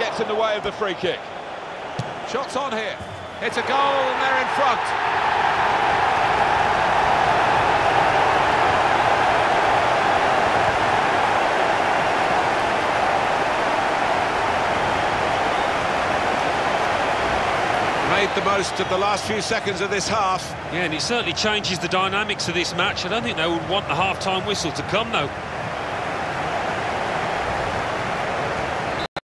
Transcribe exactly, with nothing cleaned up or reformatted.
gets in the way of the free kick. Shots on here. It's a goal and they're in front. Made the most of the last few seconds of this half. Yeah, and it certainly changes the dynamics of this match. I don't think they would want the half-time whistle to come, though.